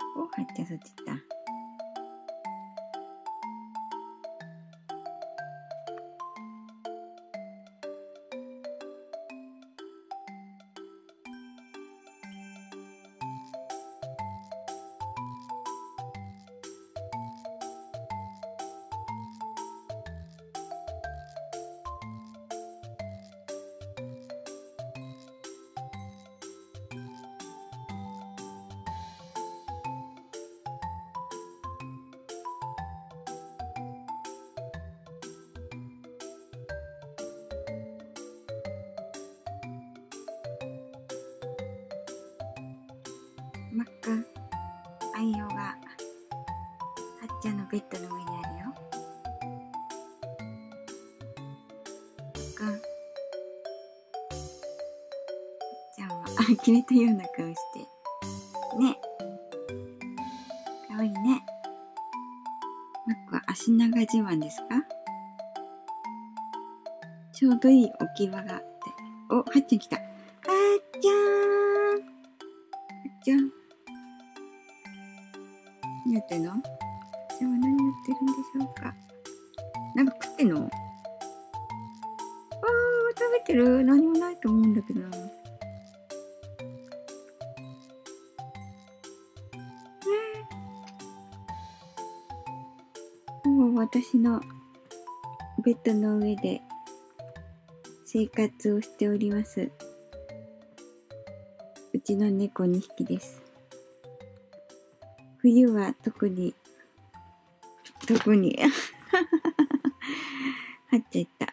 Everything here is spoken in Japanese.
お、はっちゃんそっち行った。真っ赤愛用がはっちゃんのベッドの上にあるよ。はっちゃんは決めたような顔してね。かわいいね。マックは足長自慢ですか？ちょうどいい置き場があって。お、はっちゃん来た。はっちゃん。はっちゃん。何やってんの？はっちゃんは何やってるんでしょうか？なんか食ってんの？あー、食べてる？何もないと思うんだけどな。もう私のベッドの上で生活をしております。うちの猫2匹です。冬は特にはっちゃいった。